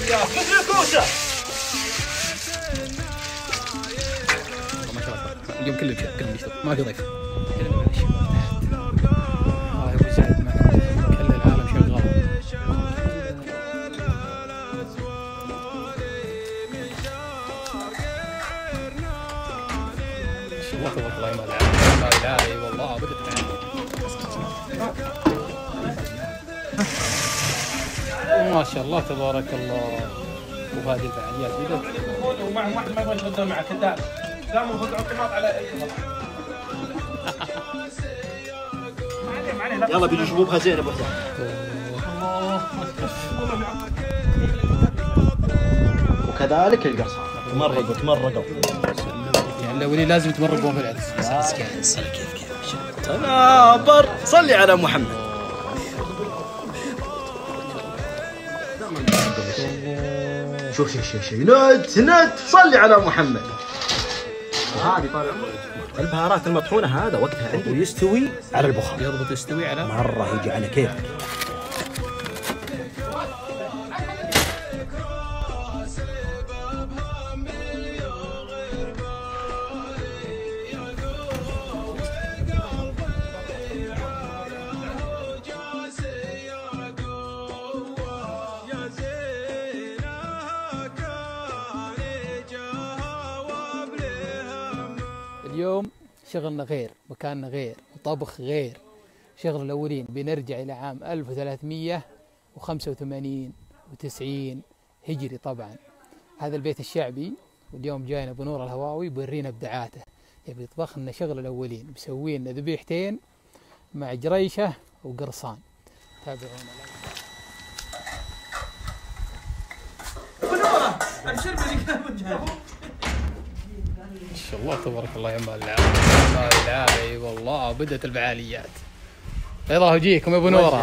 يا مثل الكوسه. ما شاء الله اليوم كله يشتغل ما في ضيف. كلنا مع الشباب تحت. ابو زيد معنا كل العالم شغال. الله تبارك الله يمال العالم. لا اله الا الله بدت ما شاء الله تبارك الله. وهذه الفعاليات بدت ومعهم واحد ما يبغى يتغدون معه كذاب. قاموا يوقعوا الطماط على الكفر. يلا بيجي شبوبها زين ابو حسام. وكذلك القرصان تمرقوا يعني الاولين لازم يتمرقون في العدس. بس كيف تنابر. صلي على محمد. شوف نت صلي على محمد. هذه طالع البهارات المطحونه هذا وقتها عندي يستوي على البخار. يضبط يستوي على مره يجي على كيفك. اليوم شغلنا غير، مكاننا غير، وطبخ غير. شغل الأولين بنرجع إلى عام 1385 و90 هجري طبعا. هذا البيت الشعبي، واليوم جاينا أبو نور الهواوي بورينا إبداعاته. يبي يطبخ لنا شغل الأولين، مسوي لنا ذبيحتين مع جريشة وقرصان. تابعونا. أبو نورة أبشر بالله. ما شاء الله تبارك الله يمال العالم. لا اله الا الله بدت الفعاليات. رضا وجيكم يا ابو نوره.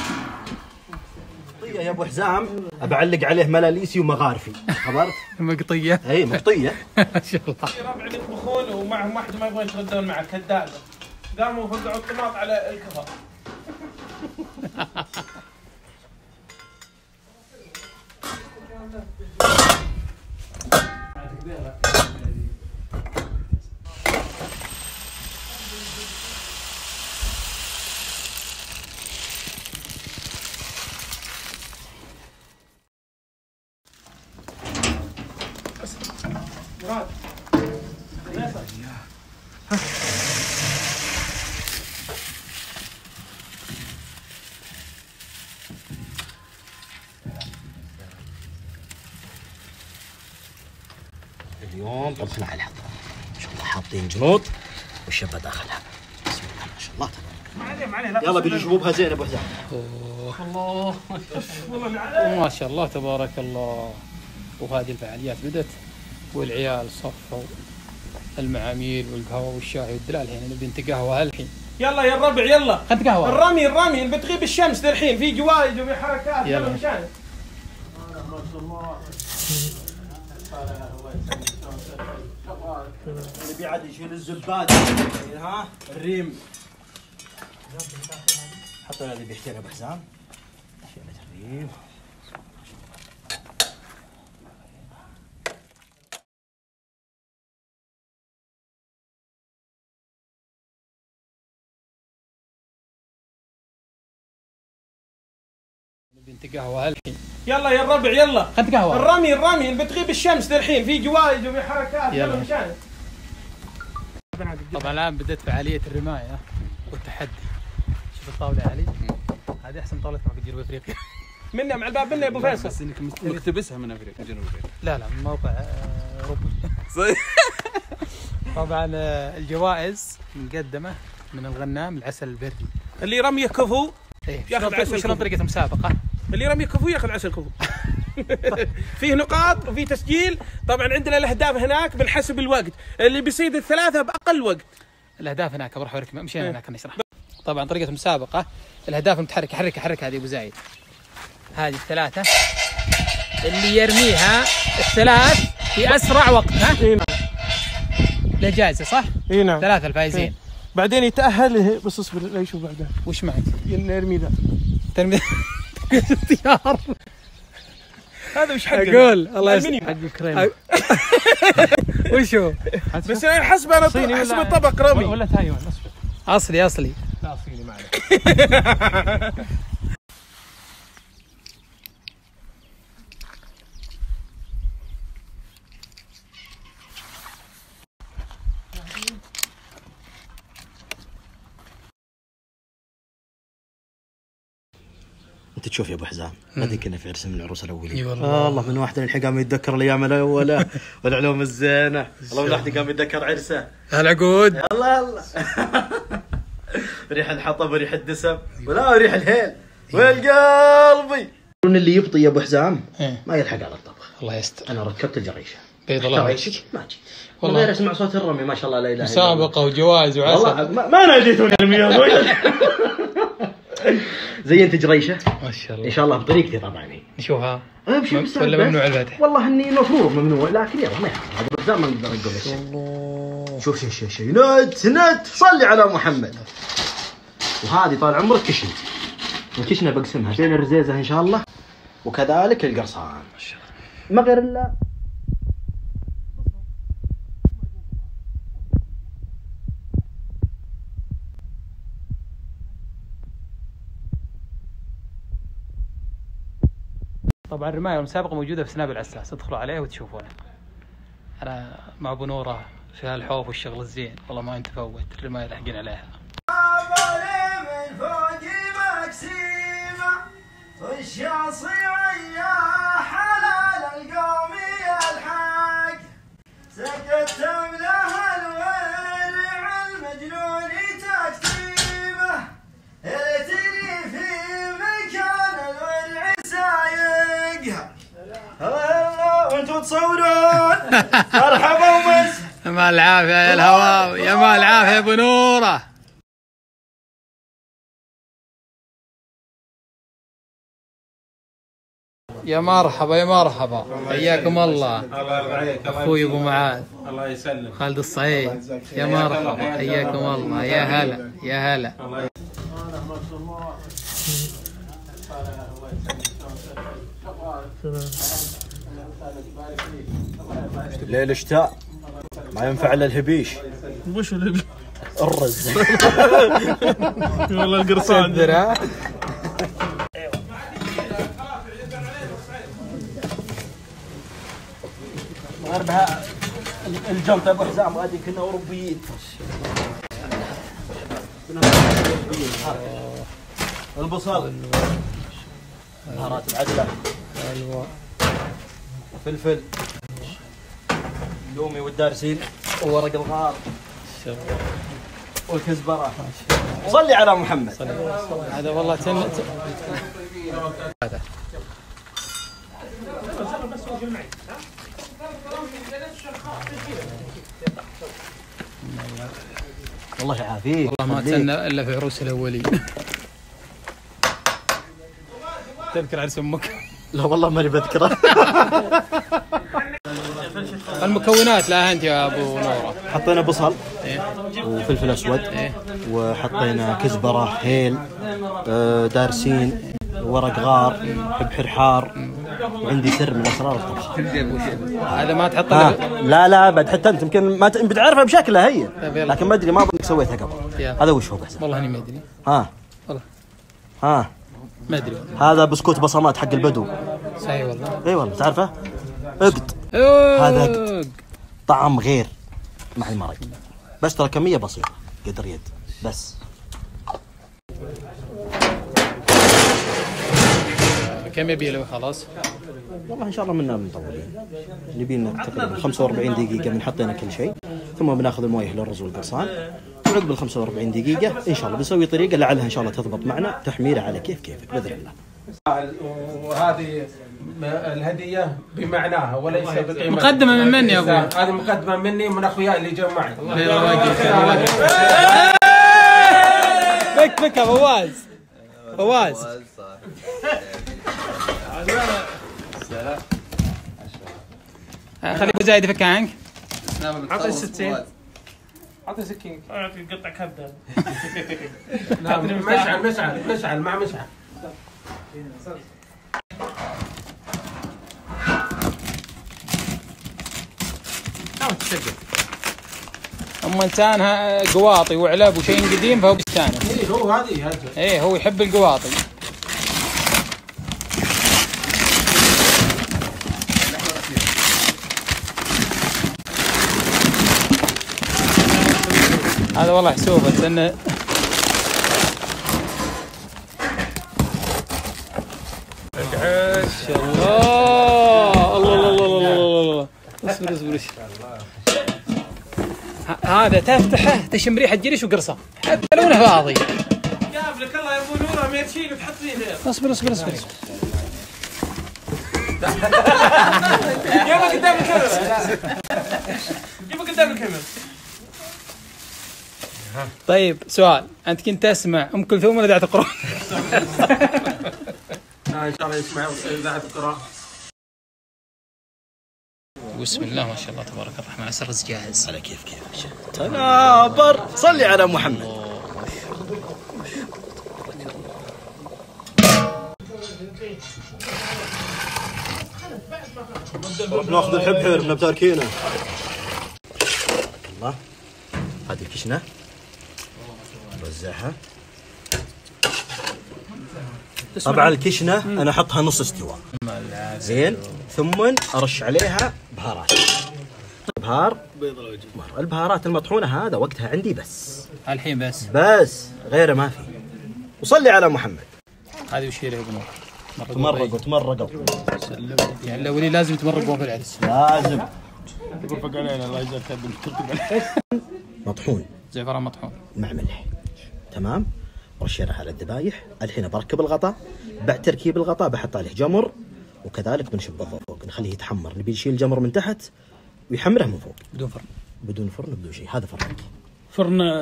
مقطيه يا ابو حزام ابعلق عليه ملاليسي ومغارفي. خبرت؟ مقطيه؟ اي مقطيه. ما شاء الله. ربع يطبخون ومعهم واحد ما يبغون يتغدون معه كذاب. قاموا يوقعوا الطماط على الكفر. مراد اليوم طبخنا على الحضر. ما شاء الله حاطين جنوط والشبه داخلها. بسم الله ما شاء الله تبارك. يلا بيجي شبوبها زين ابو حزام. الله ما شاء الله تبارك الله. وهذه الفعاليات بدت، والعيال صفوا المعاميل والقهوه والشاي والدلال. الحين نبي نتقهوى الحين. يلا يا الربع يلا. خذ قهوه. الرمي بتغيب الشمس الحين، في جوايد وفي حركات. يلا مشان. ما شاء الله. اللي بيعد يشيل الزباد ها الريم. حط لنا ذبيحتين ابو حزام. شيل الريم. بنت قهوه الحين. يلا يا الربع يلا. خذ قهوه. الرمي بتغيب الشمس الحين، في جوايد وفي حركات. يلا مشان. طبعا الان بدت فعاليه الرمايه والتحدي. شوف الطاوله يا علي، هذه احسن طاوله في جنوب افريقيا. منا مع الباب منا يا ابو فيصل. بس انك مقتبسها من افريقيا جنوب افريقيا. لا من موقع اوروبي. طبعا الجوائز مقدمه من الغنام العسل البري. اللي رميه كفو ياخذ عسل. شلون طريقه المسابقه؟ اللي رميه كفو ياخذ عسل كفو. فيه نقاط وفي تسجيل. طبعا عندنا الاهداف هناك بنحسب الوقت، اللي بيصيد الثلاثه باقل وقت. الاهداف هناك بروح اوريك، مشينا هناك نشرح. طبعا طريقه المسابقه الاهداف المتحركه. حرك هذه ابو زايد. هذه الثلاثه اللي يرميها الثلاث في اسرع وقت. ها؟ له جائزه صح؟ اي نعم. 3 الفائزين. بعدين يتاهل. بس اصبر لا يشوف بعدين. وش معك؟ يرمي ذا. ترمي اختيار. هذا وش حقه؟ اقول الله يسلمك حق كريم. وشو؟ بس انا حسب حسب الطبق رمي ولا تايوان اصلي اصلي. لا صيني ما عليك. انت تشوف يا ابو حزام غادي كنا في عرس من العروس الاولين. اي والله. الله من واحد الحين قام يتذكر الايام الاولى والعلوم الزينه. الله من واحد قام يتذكر عرسه. هالعقود. الله الله. ريح الحطب وريح الدسم ولا ريح الهيل والقلبي. اللي يبطي يا ابو حزام ما يلحق على الطبخ. الله يستر. انا ركبت الجريشه. بيض الله وجهك. ما جي والله غير اسمع صوت الرمي ما شاء الله لا اله الا الله. مسابقه وجوائز وعسل. والله ما ناديتوني المياه. زي انت جريشه ما شاء الله. ان شاء الله بطريقتي طبعا. نشوفها ولا ممنوع الفتح؟ والله اني المفروض ممنوع لكن يلا ما يحصل. هذا بالزمان ما نقدر نقول لك شيء. شوف شيء نت صلي على محمد. وهذه طال عمرك كشنه. الكشنه بقسمها بين الرزيزه ان شاء الله وكذلك القرصان. ما غير الا طبعا الرماية والمسابقة موجودة في سناب العساس، ادخلوا عليه وتشوفونه. أنا مع أبو نورة في هالحوف والشغل الزين، والله ما أنت فوت الرماية لاحقين عليها. وانتم تصورون. مرحبا ومس. يا مال العافية يا الهواوي، يا مال العافية يا أبو نورة. يا مرحبا يا مرحبا، حياكم الله. الله يرعاك. أخوي أبو معاذ الله يسلم. خالد الصعيد، يا مرحبا حياكم الله. يا هلا يا هلا. ليل الشتاء ما ينفع الا الهبيش. وش اللي الرز. والله القرصان درا. غربها الجنطة ابو حزام غادي كنا اوروبيين. البصل بهارات العدله فلفل اللومي والدارسين وورق الغار والكزبره. صلي على محمد. هذا والله هذا الله يعافيك. والله ما تسنى الا في عروس الاولين. تذكر عرس امك؟ لا والله ماني بذكره. المكونات لا انت يا ابو نوره. حطينا بصل إيه؟ وفلفل اسود إيه؟ وحطينا كزبره هيل دارسين ورق غار حبحر حار. وعندي سر من اسرار الطبخ. هذا ما تحط لا بعد حتى انت يمكن ما بتعرفها بشكلها هي لكن ما ادري ما اظنك سويتها قبل. هذا وش هو بس؟ والله اني ما ادري. والله ما ادري. هذا بسكوت بصمات حق البدو. صحيح والله. اي والله تعرفه؟ اقط. هذا اقط طعم غير مع المرق بس ترى كميه بسيطه قدر يد بس. كم يبي له خلاص؟ والله ان شاء الله منا مطولين. نبي لنا تقريبا 45 دقيقه من حطينا كل شيء ثم بناخذ المويه للرز والقرصان وعقب ال 45 دقيقه ان شاء الله بنسوي طريقه لعلها ان شاء الله تضبط معنا تحميره على كيفك باذن الله. وهذه الهديه بمعناها وليس بقيمه. مقدمه من مني يا ابوي. هذه مقدمه مني من اخوياي اللي جاوا معي. فك يا فواز. خلي ابو زايد يفك عنك. اعطي 60. اعطي سكين. اعطي قطع كبده. مشعل مع مشعل. سجل. اما انسانها قواطي وعلب وشيء قديم فهو بيستانس. ايه هو هذه ايه هو يحب القواطي. هذا والله حسوبه بس انه ما شاء الله. الله الله الله الله. اصبر اصبر. هذا تفتحه تشم ريحه جريش وقرصه حتى لو انه فاضي. جاب لك الله يا ابو نوره ميرشين وتحط فيه. اصبر اصبر اصبر. جيبه قدام الكاميرا. جيبه قدام الكاميرا. طيب سؤال، انت كنت تسمع ام كلثوم ولا اذاعه القرآن؟ ان شاء الله يسمعوا اذاعه القراءه. بسم الله ما شاء الله تبارك الرحمن. الرز جاهز على كيف تنابر. صلي على محمد. ناخذ الحبحر من بتاركينه. الله. هذه الكشنه نوزعها. طبعا الكشنه انا احطها نص استواء زين، ثم ارش عليها بهارات. بهار البهارات المطحونه هذا وقتها عندي بس الحين بس غيره ما في. وصلي على محمد. هذه وش هي يا ابو نور؟ تمرقوا يعني الاولين لازم يتمرقون في العرس. لازم يرفق علينا الله يجزاك خير. مطحون زعفران مطحون مع ملح. تمام. رشينا على الذبايح. الحين بركب الغطاء. بعد تركيب الغطاء بحط عليه جمر، وكذلك بنشب الضوء فوق نخليه يتحمر. نبي نشيل الجمر من تحت ويحمره من فوق بدون فرن بدون شيء. هذا فرن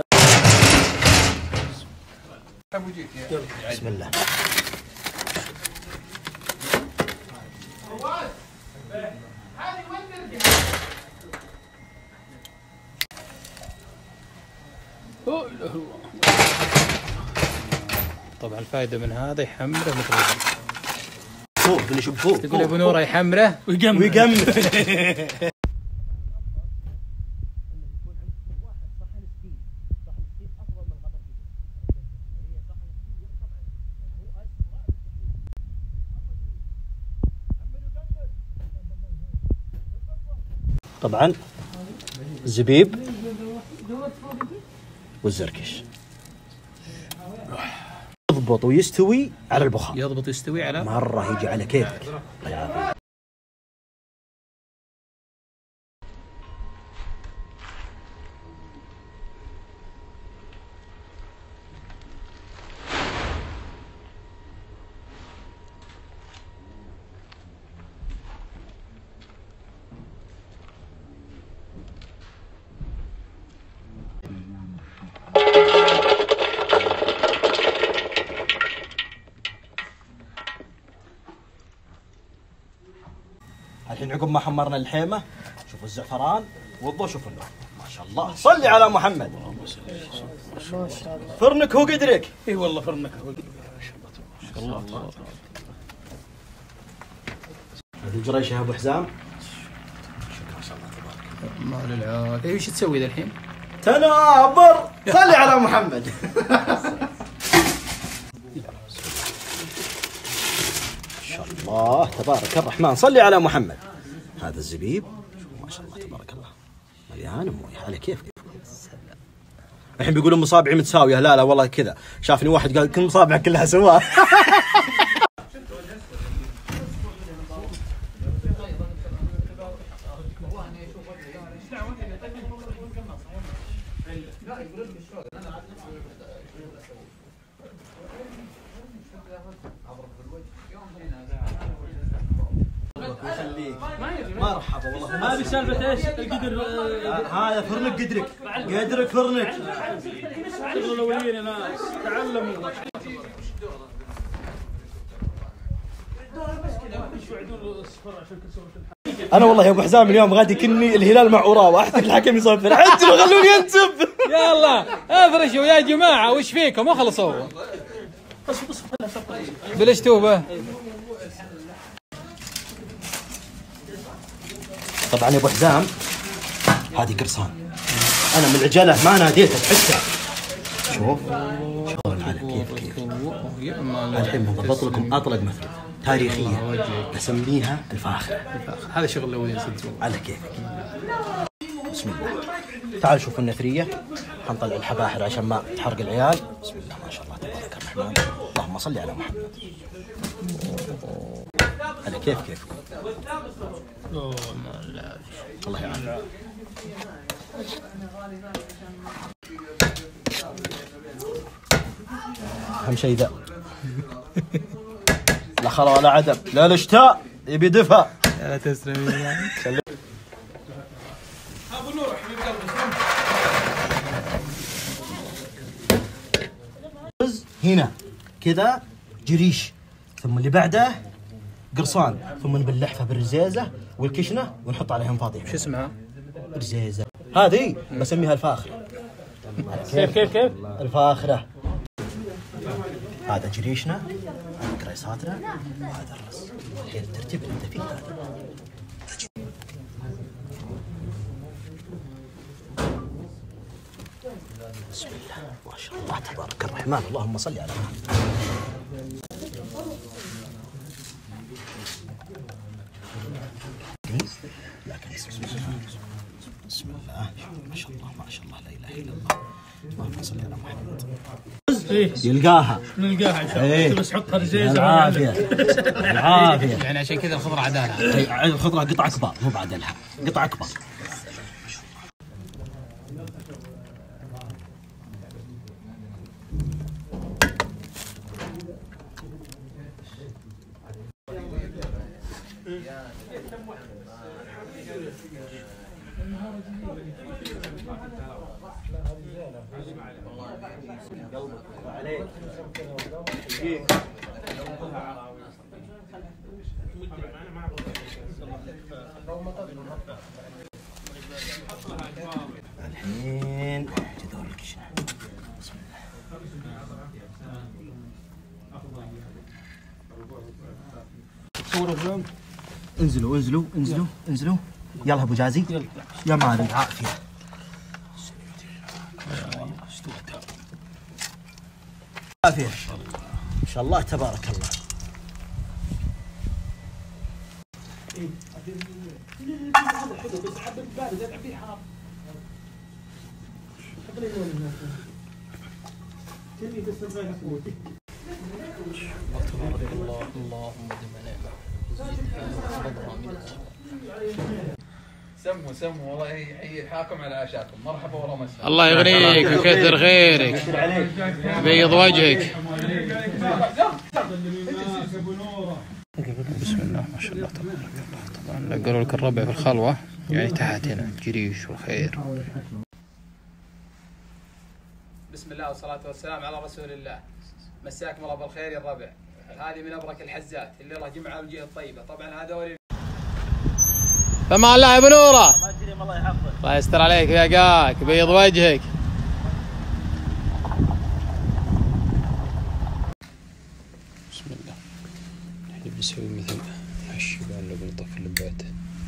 بسم الله. طبعا الفائده من هذا يحمره مثل فوق بنشب فوق. تقول ابو نوره يحمره ويقمر. طبعا الزبيب والزركش يضبط ويستوي على البخار. يضبط يستوي على مرة يجي على كيفك. الحين عقب ما حمرنا الحيمة شوفوا الزعفران والضوء. شوفوا النور ما شاء الله. صلي على محمد. ما شاء الله. فرنك هو قدرك. اي والله فرنك هو قدرك. ما شاء الله. هذه الجريشة يا ابو حزام. ما شاء الله تبارك الله. ما للعافيه. وش تسوي ذا الحين؟ تنابر. صلي على محمد. الله تبارك الرحمن. صلي على محمد. هذا الزبيب ما شاء الله تبارك الله مليان مويه على كيف. الحين بيقولون مصابعي متساويه. لا والله كذا شافني واحد قال كل مصابعك كلها سواء. مرحبا والله. هذه سالفه ايش؟ القدر هذا فرنك قدرك. قدرك فرنك. شغل الاولين يا ناس تعلموا. انا والله يا ابو حزام اليوم غادي كني الهلال مع اوراوا. احتك الحكم يصفر. عجلوا خلوني انتب. يلا افرشوا يا جماعه. وش فيكم ما خلصوا؟ بلاش توبه. طبعا يا ابو حزام هذه قرصان. انا من العجله ما ناديتك حتى. شوف شغل على كيف الحين بضبط لكم اطلق مثل تاريخيه اسميها الفاخره. هذا شغل الاولين صدق على كيفك. بسم الله. تعال شوف النثريه. حنطلع الحباحر عشان ما تحرق العيال. بسم الله ما شاء الله تبارك الرحمن. اللهم صل على محمد. على كيفكم. الله يعافيك. اهم شيء ذا. لا خلا ولا عدم، لا الاشتاء يبي دفى. لا تسلم ابو نور حبيب قلبي. هنا كذا جريش، ثم اللي بعده قرصان، ثم نبلحها بالرزيزه والكشنه ونحط عليهم فاضي. شو اسمها؟ رزيزه. هذه بسميها الفاخره. كيف الفاخره. هذا جريشنا، هذا كريساتنا، وهذا الراس. الحين الترتيب اللي انت فيه هذا. بسم الله ما شاء الله تبارك الرحمن. اللهم صل على محمد. لكن بسم الله ما شاء الله ما شاء الله لا اله الا الله. اللهم صل على محمد. يلقاها نلقاها ان شاء الله. بس حطها رزيزه. العافيه العافيه. يعني عشان كذا الخضره عدالها. الخضره قطعه كبار مو بعدلها، قطعه كبار. الحين جدول الكشنة. بسم الله. انزلوا انزلوا انزلوا انزلوا. يلا ابو جازي. يا مال العافيه. عافيه ما شاء الله تبارك الله. سموا والله يحاكم على عشاكم. مرحبا والله مساء. الله يغنيك ويكثر خيرك بيض وجهك. بسم الله ما شاء الله تبارك الله. طبعا قالوا لك الربع في الخلوه يعني تحت هنا الجريش والخير. بسم الله والصلاه والسلام على رسول الله. مساكم الله بالخير يا الربع. هذه من ابرك الحزات اللي الله جمعها بالجهه الطيبه. طبعا هذول فما الله يا ابو نوره. الله يحفظك. الله يستر عليك يا قاك بيض وجهك. بسم الله. الحين بنسوي مثل هالشبال لو بنطفي اللمبات.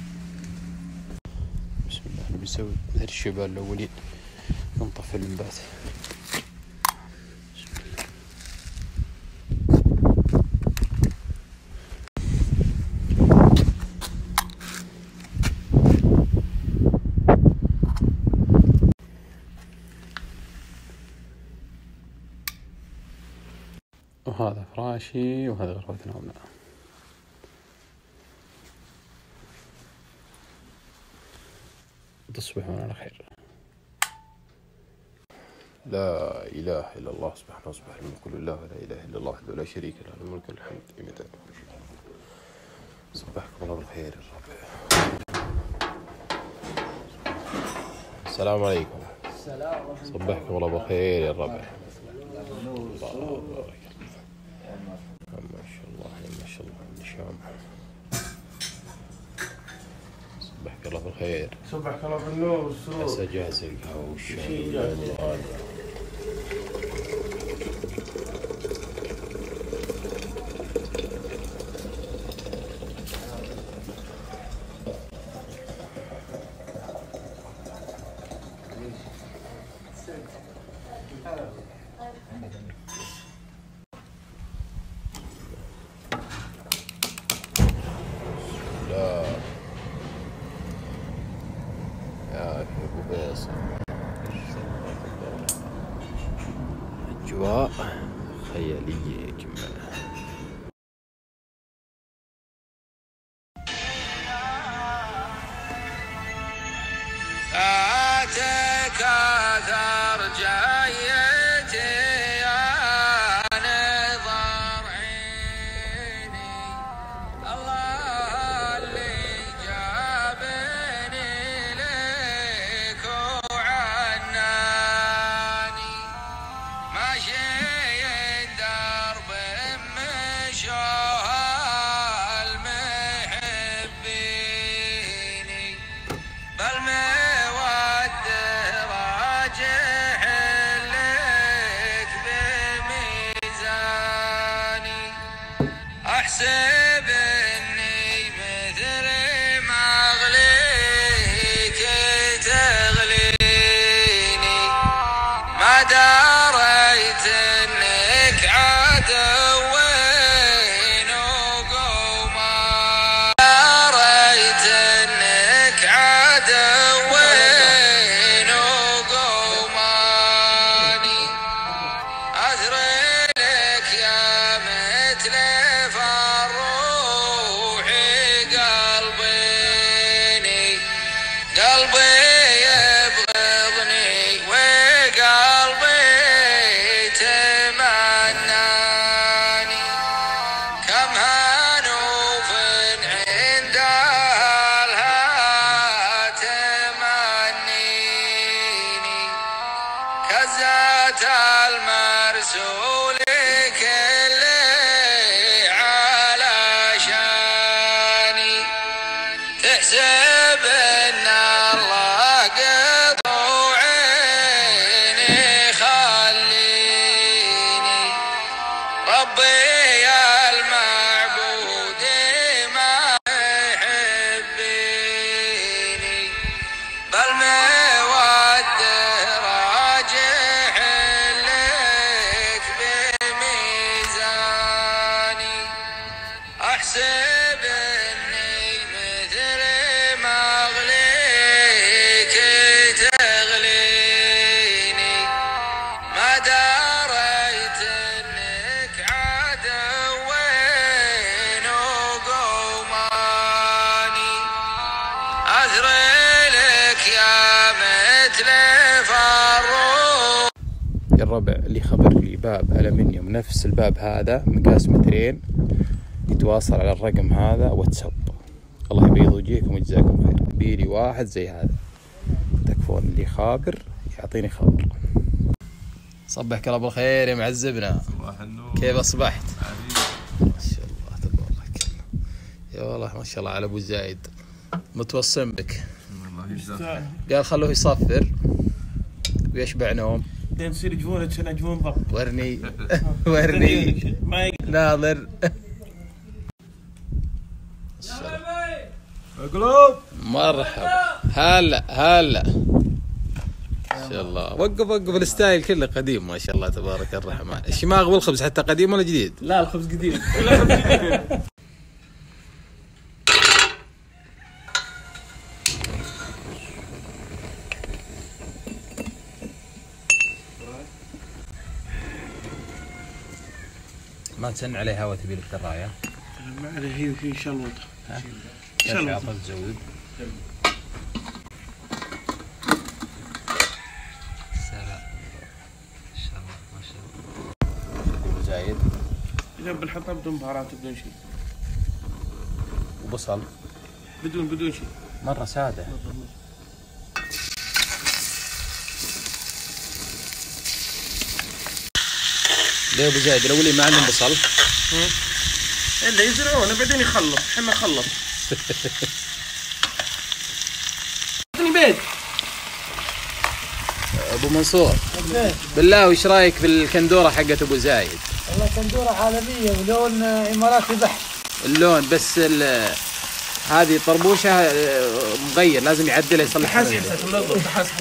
بسم الله بنسوي مثل الشبال الاولين نطفي اللمبات. وهذا فراشي وهذا غرفة نومنا. تصبحون على خير. لا إله إلا الله سبحانه وسبحانه الملك لله ولا إله إلا الله وحده لا شريك له الملك والحمد لله. صبحكم الله بالخير يا رب. السلام عليكم. صبحكم الله بالخير يا رب. ما شاء الله ما شاء الله الشام. صبحك الله بالخير. صبحك الله بالنور والسرور. عسى جاهز القهوة والشاي. لا يا أخي أبو فيصل، أجواء خيالية يا جماعة. أتكاثر جايتي يا نظر عيني، الله اللي جابني لك وعناني، ماشي درب مشوها المحبين، بل أحسب إني مثل ما أغليك تغليني، ما دريت إنك عدوين وقوما، دريت إنك عدوين وقوماني، أثري لك يا مثل قلبي يبغضني وقلبي تمناني، كم هنوف عند أهلها تمنيني، كزات المرسول كل علشاني، تحسب ان الله قطع عيني خليني، ربي يا المعبود ما يحبيني، بل موده راجح لك بميزاني، احسب اني مثل ما اغليك تغليني، ما دريت انك عدوين وقوماني، اثري لك يا مثل فروخ. يا الربع اللي خبر لي باب ألمنيوم نفس الباب هذا مقاس 2 متر يتواصل على الرقم هذا واتساب. الله يبيض وجهكم ويجزاكم خير. بيلي واحد زي هذا، تكفون اللي خابر يعطيني خبر. صبحك الله بالخير يا معزبنا. صباح النور. كيف اصبحت؟ ما شاء الله تبارك الله. يا والله ما شاء الله على ابو زايد، متوصم بك. الله يجزاك. قال خلوه يصفر ويشبع نوم. بعدين تصير جفونك شنو جفون ضب. ورني ورني ما ناظر. قلوب مرحبا. هلا هلا ما شاء الله. وقف الستايل كله قديم ما شاء الله تبارك الرحمن. الشماغ والخبز حتى قديم ولا جديد؟ لا الخبز قديم. ما تسن عليه هوا تبي لك الرايه؟ ما عليه هي وفي شلوط. شلوط تزود. سلام. ما شاء الله ما شاء الله. زايد. اذا بنحطها بدون بهارات بدون شيء. وبصل. بدون شيء. مرة سادة. ليه ابو زايد الاولين ما عندهم بصل؟ الا يزرعونه بعدين يخلط، احنا نخلط. اعطني بيت. ابو منصور بالله وش رايك بالكندوره حقت ابو زايد؟ والله كندوره عالميه ولون اماراتي بحت. اللون بس هذه طربوشه مغير لازم يعدلها يصلح تحسحس منظم تحسحس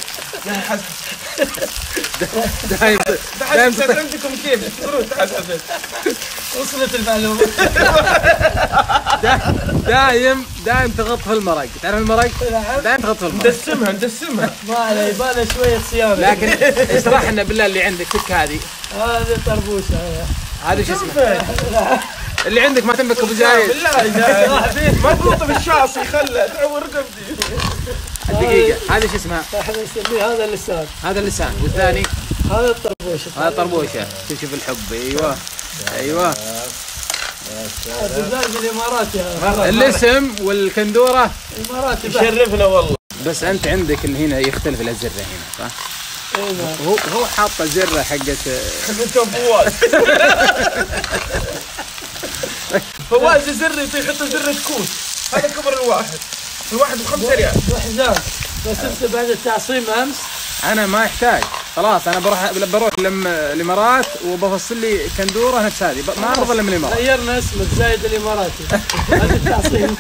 دايم تحسحس عندكم كيف تقولون تحسحس وصلت المعلومة. دايم تغط في المرق، تعرف المرق؟ دايم تغط في المرق. ندسمها ما عليه يبالها شوية صيانة. لكن اشرح لنا بالله اللي عندك فك هذه. هذه طربوشة. هذا شو اسمه؟ اللي عندك ما تنفك ابو زايد. بالله مربوطه بالشاصي خله تعور رقبتي. دقيقة هذه شو اسمها؟ احنا نسميه هذا اللسان. هذا اللسان والثاني؟ هذا الطربوشة. هذا طربوشة. شوف الحب. ايوه هذا الامارات يا الاسم والكندورة اماراتي. يشرفنا والله. بس انت عندك اللي هنا يختلف الزرة هنا صح؟ هو حاطه زرة حقت انتم فواز زر يحط زر كوس. هذا كبر الواحد ب5 ريال. وحزام بس انت بعد التعصيم امس. انا ما يحتاج خلاص. انا بروح الامارات وبفصل لي كندوره نفس هذه ما ارضى الا من الامارات. غيرنا اسمك زايد الاماراتي. هذا التعصيم.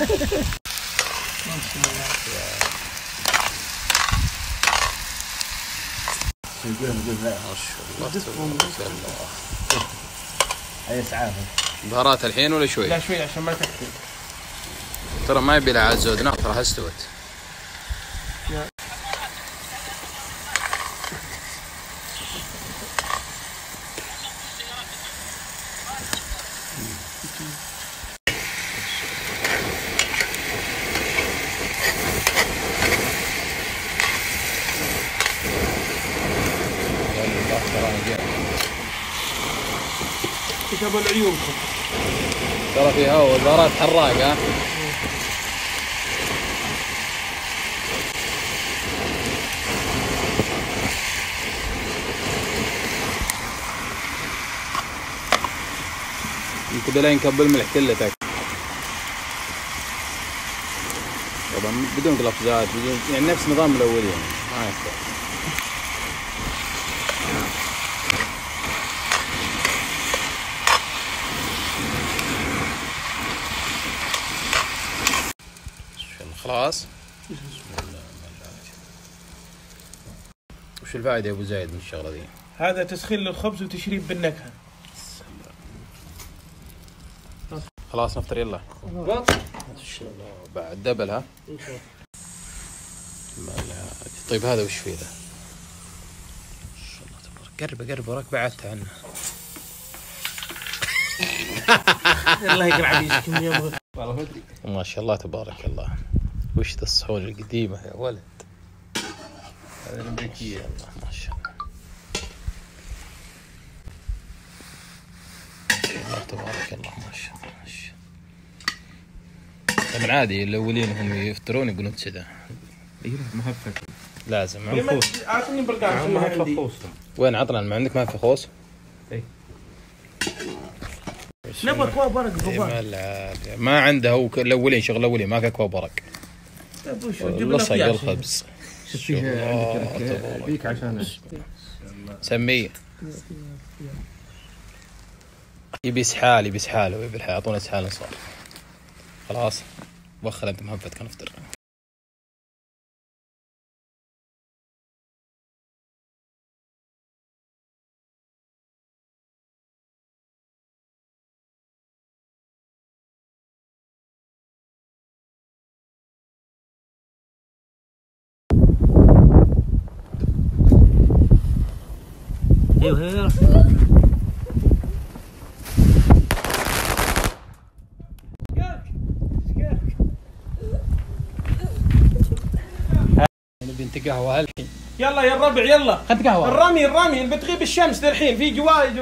اي اسعاف بهارات الحين ولا شوي؟ لا شوي عشان ما تكتب. ترى ما يبي لها عزود ترى استوت. كتب العيونكم ترى فيها وزارات حراقة. انت بلين كب الملح كله تاكل طبعا بدون قلفزات بدون يعني نفس نظام الاولي يعني ما يحتاج. خلاص. وش الفائدة يا ابو زايد من الشغلة ذي؟ هذا تسخين للخبز وتشريب بالنكهة. خلاص نفطر يلا. ان شاء الله بعد دبل ها؟ طيب هذا وش فيه ذا؟ ان شاء الله تبارك. قرب وراك بعدت عنه. الله يقرع بيشكم يا ما شاء الله تبارك الله. وش ذا الصحون القديمة يا ولد؟ هذه الأمريكية الله ما شاء الله. الله تبارك الله ما شاء الله. طبعا عادي الاولين هم يفطرون يقولون كذا. ايوه مهفك لازم. اعطني برقان عندي. وين عطنا ما عندك ما في خوص؟ اي نبغى اكواب ورق ما عنده هو الاولين شغل الاولين ما في اكواب ورق. طيب وش جيب لنا لصق الخبز. شوف فيها بيك عشان سميه. يبي اسحال ويبي الحال اعطونا اسحال صار. خلاص وخر انت مهفت كان افطر. ايوه بنت قهوه الحين. يلا يا الربع يلا. خذ قهوه. الرمي اللي بتغيب الشمس الحين في جوايد.